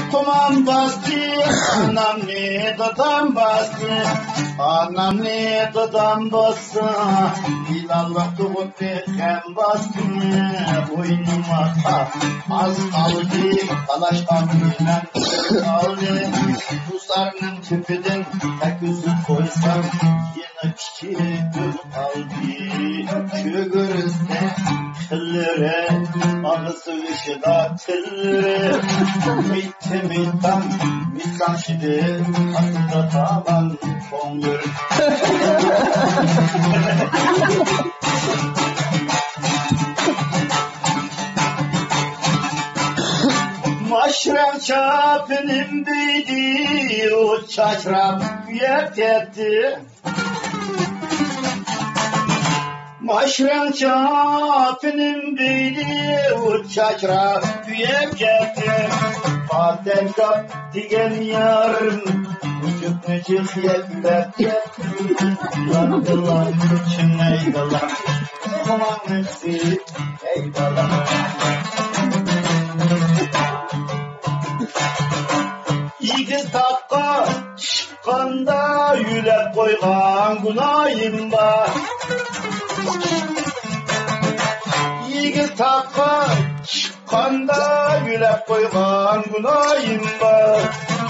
Tuman bastı, anam ne dadam bastı. Anam ne dadam bastı. İlallah tuğut hem bastı. Boynuma az kaldı. Dalaş abimden kaldı. Tuzlarının tüpüden tek üzüm koysam. Yine küçük kaldı. Şügürüzde tillere, ağzı ışıda tillere. Mittan, mittan şidi, aslında taban kongur. Maşraf çapının beydi, o çaşraf yetetti. Maşraf çapının beydi, o çaşraf yetetti. Baten kap digen yarın, vücut mücük yetlep yetti. Landılar, için eyvallah, aman nefsi eyvallah. Yigit takka çıkkanda yülep koygan günahim var. Yigit takka çıkkanda yülep koygan günahim var.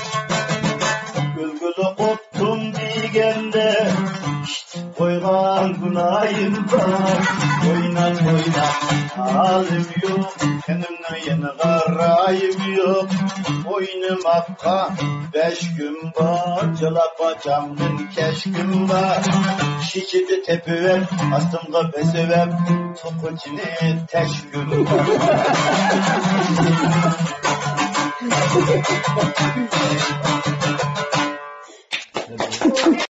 Gülgülü koptum degende koygan günahim var. Oynat halim yok, kendimle yeni garayım yok. Oynamakka 5 gün var, cılapacamın keşküm var. Şişidi tepiver, astımda besevem, tokucini teşküm var.